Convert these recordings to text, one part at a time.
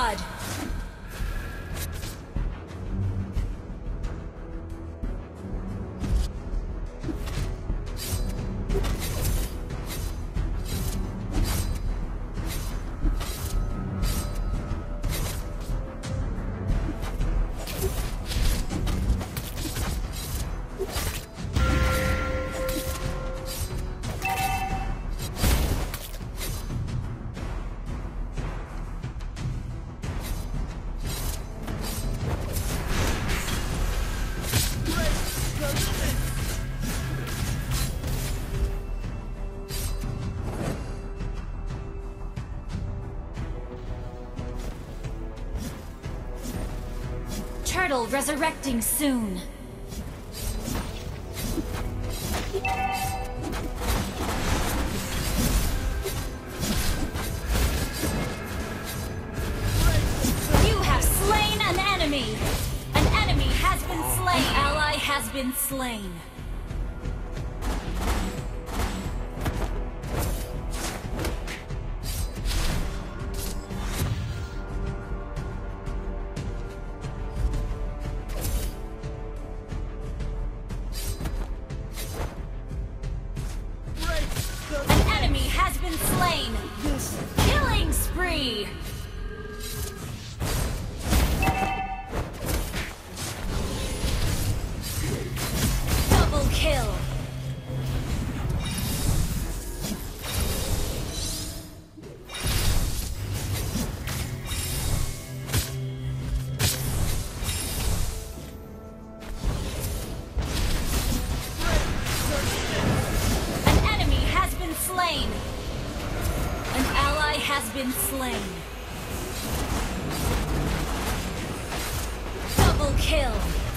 blood. Turtle resurrecting soon. You have slain an enemy. An enemy has been slain. An ally has been slain. Killing spree! Double kill! An enemy has been slain! An ally has been slain. Double kill.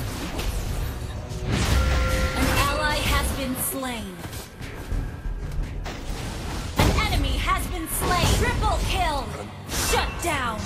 An ally has been slain. An enemy has been slain. Triple kill. Shut down.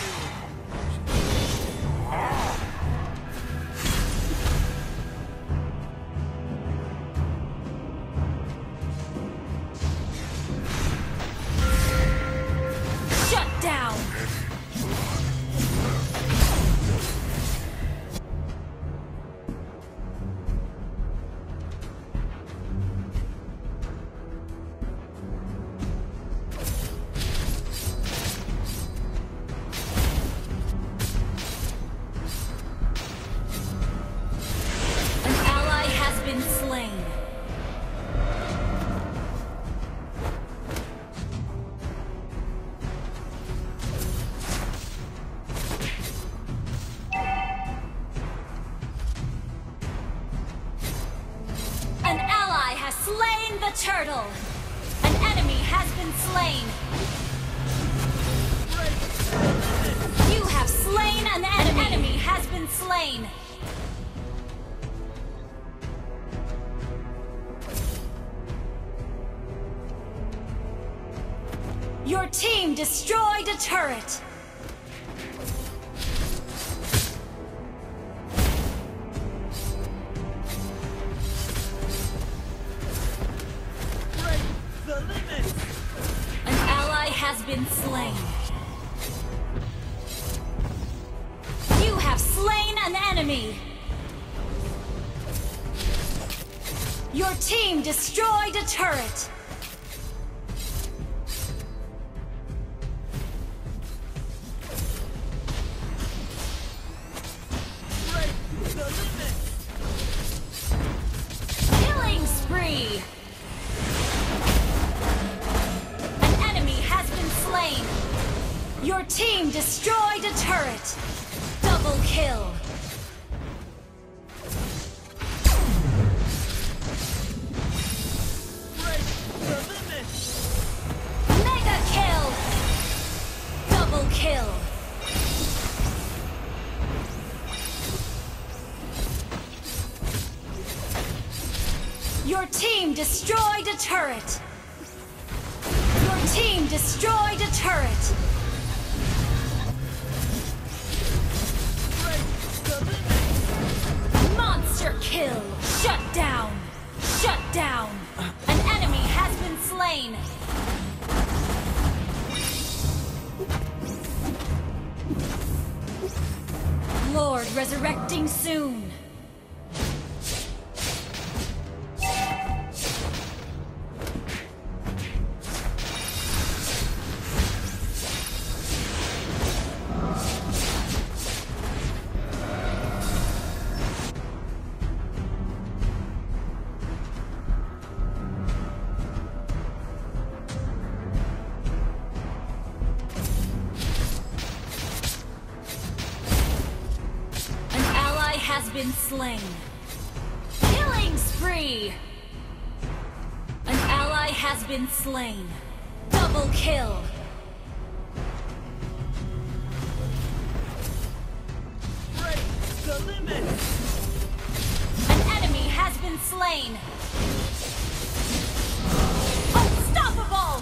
Slain the turtle! An enemy has been slain! You have slain an enemy! An enemy has been slain! Your team destroyed a turret! Has been slain. You have slain an enemy. Your team destroyed a turret. Killing spree. Your team destroyed a turret! Double kill! Mega kill! Double kill! Your team destroyed a turret! Your team destroyed a turret! Monster kill! Shut down! Shut down! An enemy has been slain! Lord resurrecting soon. Has been slain. Killing spree! An ally has been slain. Double kill! Break the limit! An enemy has been slain. Unstoppable!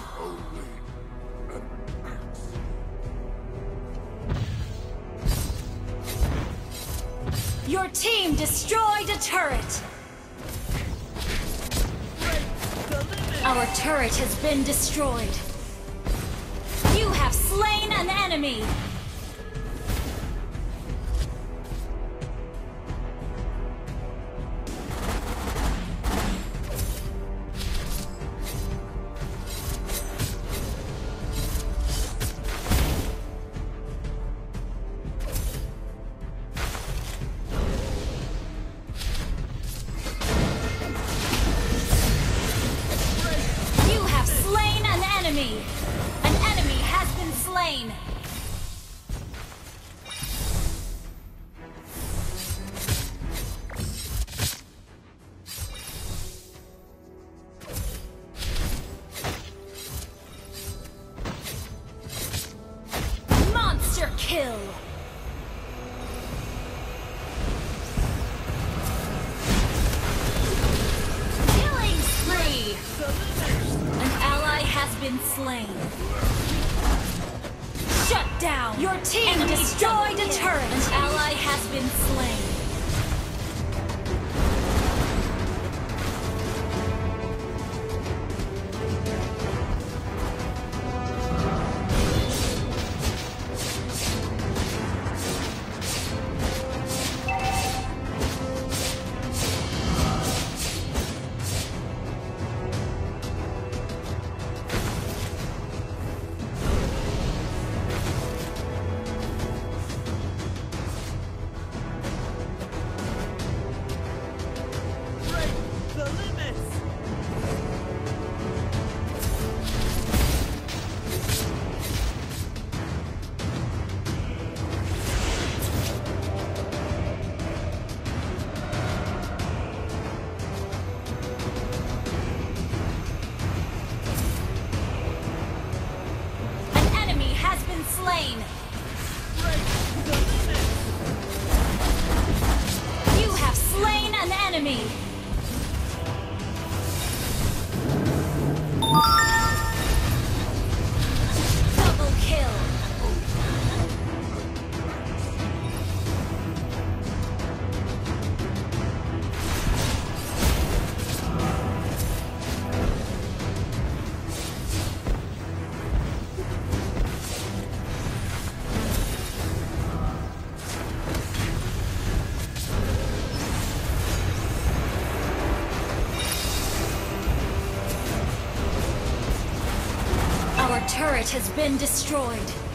Your team destroyed a turret! Our turret has been destroyed. You have slain an enemy! An enemy has been slain! Monster kill! Killing spree! An ally has been slain. Shut down! Your team destroyed a turret! An ally has been slain. Slain. You have slain an enemy. Double kill. Our turret has been destroyed.